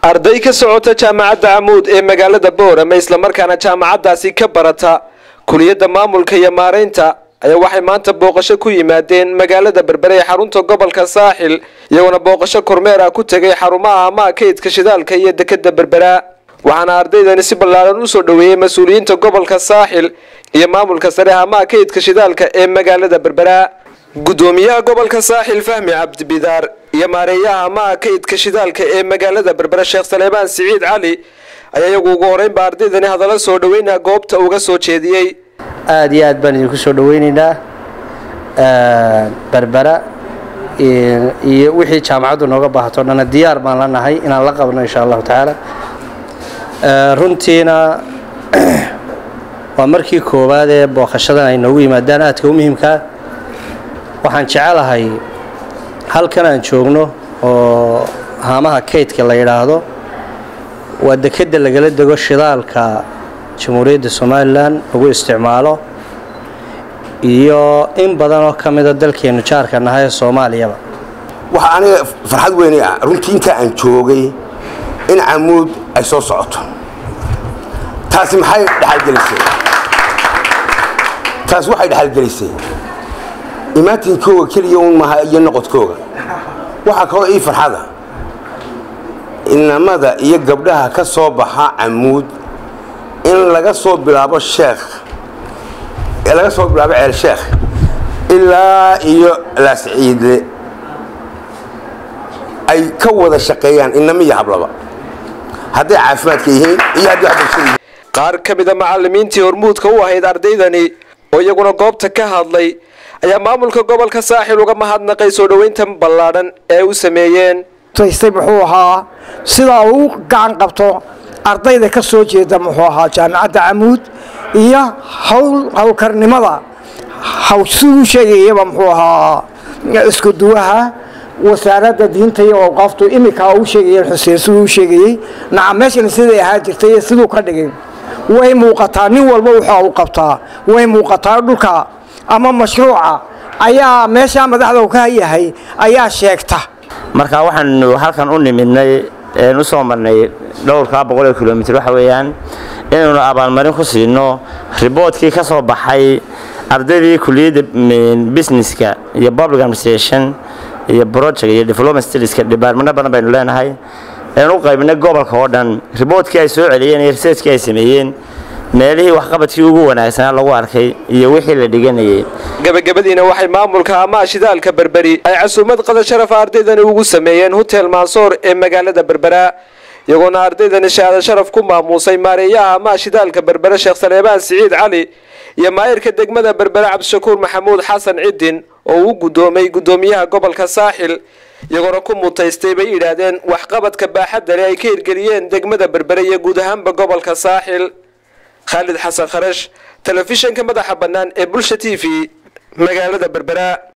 arday ka socota jaamacadda Amuud ee magaalada Boorama isla markaana jaamacadaasi ka barata kuliyadda maamulka iyo maareynta ayaa waxay maanta booqasho ku yimaadeen magaalada Berbera ee xarunta gobolka Saaxil iyagoo booqasho kormeer ah ku tagay xarumaha kaydka shidaalka iyo dekedda Berbera waxaana ardaydani si ballaaran u soo dhaweeyay mas'uuliyiinta gobolka Saaxil iyo maamulka sare ee kaydka shidaalka ee magaalada Berbera gudoomiyaha gobolka Saaxil Fahmi Cabdi Bidaar iyo maareeyaha kaydka shidaalka ee magaalada Berbera Sheekh Saleeman Siciid Cali ayaa iyagu ugu horeyn ardaydani hadallo soo dhaweynaa goobta uga soo jeediyay aad iyo aad baan idinku soo dhaweynaynaa Berbera iyo wixii jaamacadu nooga baahato dhan diyaar baan la nahay inaan la qabno insha Allah taala runtiina waa markii koowaad ee booqashadan ay noogu yimaadaan aadka u muhiimka waxaan jecelahay halkan aan joogno oo haamaha kaydka la yiraahdo waa dekedda lagala dago shidaalka Jamhuuriyadda Soomaaliland ugu isticmaalo iyo in badan oo kamid ah dalkeena jaarka nahay Soomaaliyaba waxa aniga farxad weyn ah runtii inta aan joogay in Amuud ay soo socoto taasi maxay dhaxalgelisay taas waxay dhaxalgelisay imaatinkooda kaliya ma iyo noqodkooda waxa kale ii farxada inamada iyo gabdhaha ka soo baxa Amuud in laga soo bilaabo Sheekh laga soo bilaabo Ceel Sheekh ilaa iyo La Saciid ay ka wada shaqeeyaan inamiya hablaba haddii caafimaadka yihiin iyo haddii waxbarashada qaar ka mid ah macallimiintii hormuudka u ahayd ardaydani oo iyaguna goobta ka hadlay ayaa maamulka gobolka Saaxil uga mahadnaqay soo dhaweynta ballaaran ee u sameeyeen taystay wuxuu ahaa sida uu gacan qabto ardayda ka soo jeeda wuxuu ahaa jaamacadda Amuud iyo hawlkarnimada hawsuu sheegayay wuxuu ahaa isku duwaha wasaaradda diinta iyo awqaaftu imika uu sheegay Xuseen uu sheegay nacameeshan sidii ahaa jirtay sidoo ka dhigay way muuqataa nin walba waxa uu qabtaa way muuqataa dhulka ama mashruuca ayaa meesha madaxda ka yahay ayaa sheegta marka waxaan halkan u nimidnay u soo marnay dhowrka 100 kilomitir waxa weeyaan inuu abaalmarin ku siino reportkii ka soo baxay ardaydii kuliyadda businesska iyo public administration iyo project iyo development studies ka department badan baynu leenahay u qaybnay gobolka oo dhan reportkii ay soo celiyeen iyo researchkii ay sameeyeen meelihii wax qabadkii ugu wanaagsan lagu arkay iyo wixii la dhiganayay gabagabadiina waxay maamulka shidaalka Berberi ay casuumad qada sharaf ardaydani ugu sameeyeen hotel Mansour ee magaalada Berbera iyagoona ardaydani shahaado sharaf ku maamusay maareeyaha shidaalka Berbera Sheekh Saleeman Siciid Cali iyo maayirka degmada Berbera Cabdishakuur Maxamuud Xasan Cidin oo uu gudoomay gudoomiyaha gobolka Saaxil iyagoona ku mutaystay bay yiraahdeen wax qabadka baaxadda leh ay ka hirgeliyeen degmada Berbera iyo guud ahaanba gobolka Saaxil Khalid Xasan Kharash telefishinka madaxa bannaan ee Bulsha TV magaalada Berbera.